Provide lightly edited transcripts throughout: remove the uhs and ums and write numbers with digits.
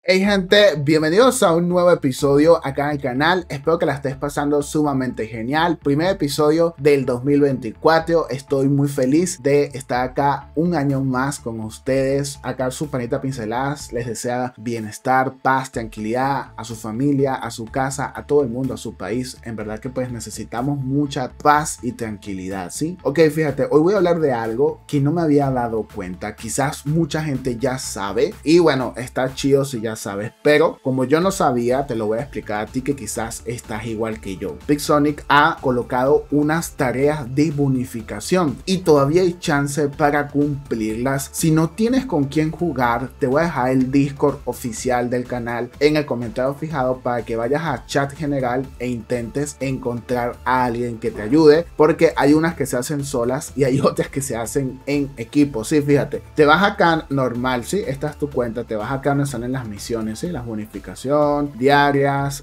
Hey gente, bienvenidos a un nuevo episodio acá en el canal. Espero que la estés pasando sumamente genial. Primer episodio del 2024. Estoy muy feliz de estar acá un año más con ustedes. Acá su panita Pinceladas les desea bienestar, paz, tranquilidad a su familia, a su casa, a todo el mundo, a su país. En verdad que pues necesitamos mucha paz y tranquilidad, ¿sí? Ok, fíjate, hoy voy a hablar de algo que no me había dado cuenta. Quizás mucha gente ya sabe y bueno, está chido si ya sabes, pero como yo no sabía, te lo voy a explicar a ti que quizás estás igual que yo. Pixonic ha colocado unas tareas de bonificación y todavía hay chance para cumplirlas. Si no tienes con quién jugar, te voy a dejar el Discord oficial del canal en el comentario fijado para que vayas a chat general e intentes encontrar a alguien que te ayude, porque hay unas que se hacen solas y hay otras que se hacen en equipo. Sí, fíjate, te vas acá normal, sí, esta es tu cuenta, te vas acá donde salen las misiones, ¿sí? Las bonificación diarias,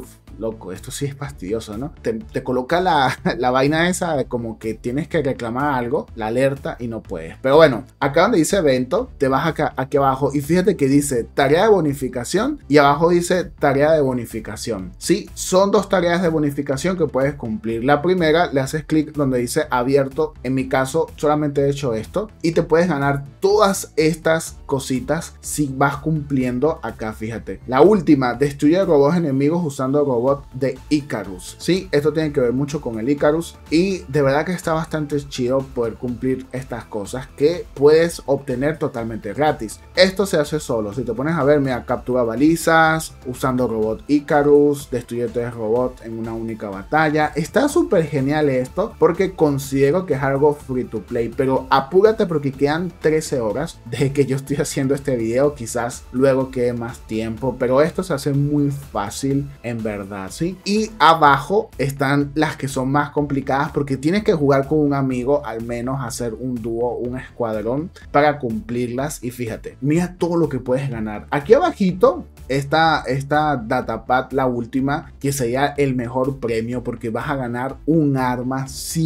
loco, esto sí es fastidioso, ¿no? Te coloca la vaina esa de como que tienes que reclamar algo, la alerta y no puedes. Pero bueno, acá donde dice evento, te vas acá, aquí abajo y fíjate que dice tarea de bonificación y abajo dice tarea de bonificación. Sí, son dos tareas de bonificación que puedes cumplir. La primera, le haces clic donde dice abierto. En mi caso, solamente he hecho esto y te puedes ganar todas estas cositas si vas cumpliendo acá, fíjate. La última, destruye robots enemigos usando robots de Icarus. Sí, esto tiene que ver mucho con el Icarus y de verdad que está bastante chido poder cumplir estas cosas que puedes obtener totalmente gratis. Esto se hace solo. Si te pones a ver, mira, captura balizas usando robot Icarus, destruye 3 robots en una única batalla. Está súper genial esto porque considero que es algo free to play, pero apúrate porque quedan 13 horas desde que yo estoy haciendo este video. Quizás luego quede más tiempo, pero esto se hace muy fácil en verdad, ¿sí? Y abajo están las que son más complicadas porque tienes que jugar con un amigo, al menos hacer un dúo, un escuadrón para cumplirlas. Y fíjate, mira todo lo que puedes ganar. Aquí abajito esta datapad, la última, que sería el mejor premio porque vas a ganar un arma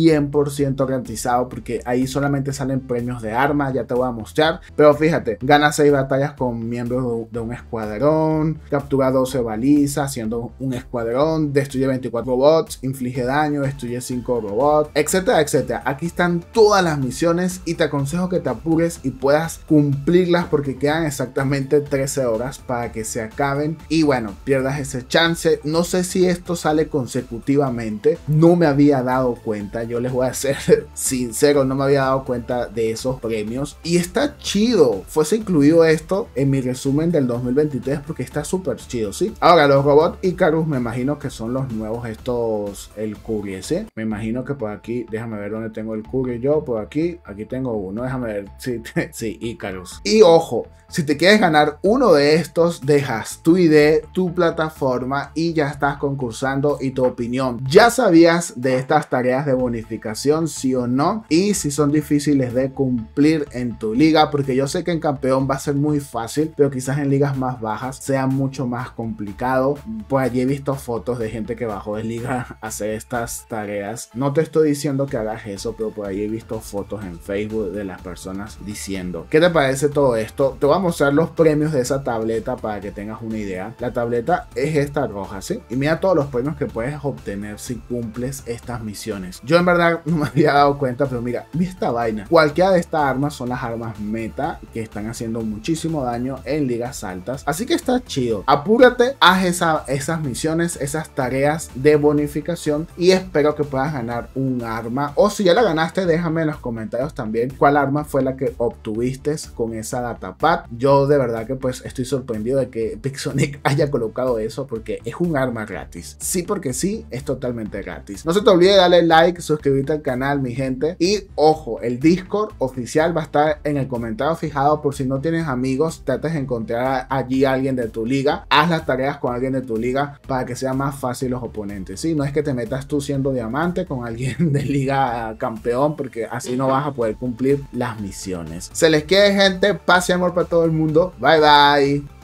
100% garantizado, porque ahí solamente salen premios de armas, ya te voy a mostrar. Pero fíjate, gana 6 batallas con miembros de un escuadrón, captura 12 balizas haciendo un escuadrón, destruye 24 robots, inflige daño, destruye 5 robots, etcétera, etcétera. Aquí están todas las misiones y te aconsejo que te apures y puedas cumplirlas porque quedan exactamente 13 horas para que se acaben y bueno, pierdas ese chance. No sé si esto sale consecutivamente, no me había dado cuenta, yo les voy a ser sincero, no me había dado cuenta de esos premios y está chido, fuese incluido esto en mi resumen del 2023 porque está súper chido, ¿sí? Ahora, los robots Icarus me imagino que son los nuevos estos, el Curry, ¿sí? Me imagino que por aquí, déjame ver dónde tengo el Curry yo, por aquí tengo uno, déjame ver, sí, Icarus. Y ojo, si te quieres ganar uno de estos, dejas tu ID, tu plataforma y ya estás concursando y tu opinión. ¿Ya sabías de estas tareas de bonificación, sí o no? Y si son difíciles de cumplir en tu liga, porque yo sé que en campeón va a ser muy fácil, pero quizás en ligas más bajas sea mucho más complicado. Por allí he visto fotos de gente que bajó de liga a hacer estas tareas. No te estoy diciendo que hagas eso, pero por ahí he visto fotos en Facebook de las personas diciendo. ¿Qué te parece todo esto? Te voy a mostrar los premios de esa tableta para que tengas una idea. La tableta es esta roja, ¿sí? Y mira todos los premios que puedes obtener si cumples estas misiones. Yo en verdad no me había dado cuenta, pero mira esta vaina. Cualquiera de estas armas son las armas meta que están haciendo muchísimo daño en ligas altas. Así que está chido. Apúrate, haz esas misiones, esas tareas de bonificación y espero que puedas ganar un arma. O si ya la ganaste, déjame en los comentarios también cuál arma fue la que obtuviste con esa datapad. Yo de verdad que pues estoy sorprendido de que Pixonic haya colocado eso porque es un arma gratis. Sí, porque sí, es totalmente gratis. No se te olvide darle like, suscribirte al canal, mi gente. Y ojo, el Discord oficial va a estar en el comentario fijado por si no tienes amigos, trates de encontrar allí a alguien de tu liga. Haz las tareas con alguien de tu liga para que sea más fácil los oponentes. ¿Sí? No es que te metas tú siendo diamante con alguien de liga campeón porque así no vas a poder cumplir las misiones. Se les quiere, gente. Paz y amor para todo el mundo. Bye bye.